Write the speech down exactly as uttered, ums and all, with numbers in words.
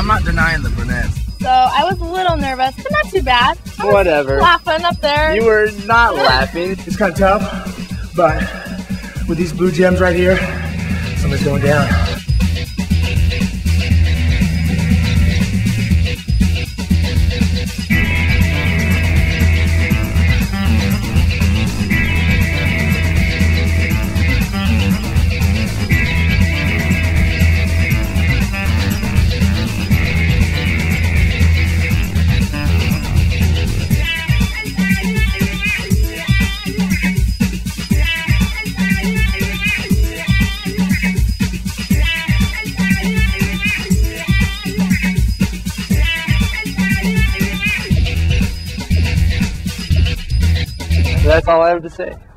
I'm not denying the brunettes. So I was a little nervous, but not too bad. I was Whatever. laughing up there. You were not laughing. It's kind of tough, but with these blue gems right here, something's going down. That's all I have to say.